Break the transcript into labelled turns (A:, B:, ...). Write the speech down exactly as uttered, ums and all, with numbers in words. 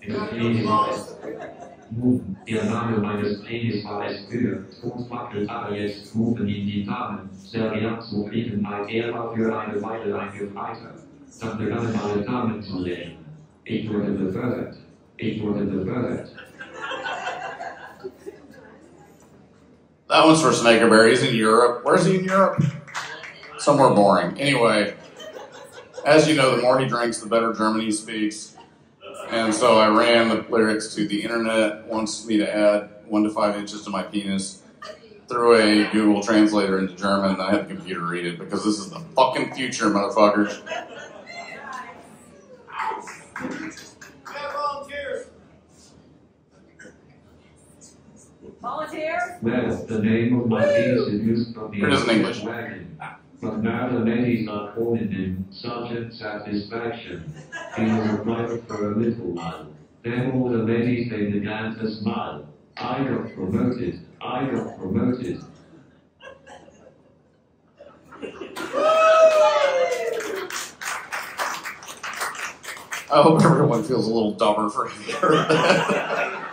A: Rufen. Der Name meines Penis war es für. Fuß wackelt aber jetzt rufen ihn die Damen. Sehr geehrt Zufriedenheit, er war für eine Weile ein Gefreiter. Dann begannen alle Damen zu lächeln. Ich wurde befördert. Ich wurde befördert.
B: That one's for Snakeberry. He's in Europe. Where's he in Europe? Somewhere boring. Anyway, as you know, the more he drinks, the better German he speaks. And so I ran the lyrics to the internet, wants me to add one to five inches to my penis, through a Google translator into German, and I had the computer read it, because this is the fucking future, motherfuckers.
C: Volunteers?
A: Well, the name of my penis is used from the
B: It is in English.
A: wagon. But now the ladies are calling him Sergeant Satisfaction. He was a private for a little while. Then all the ladies, they began to smile. I got promoted. I got promoted.
B: I hope everyone feels a little dumber for hearing that.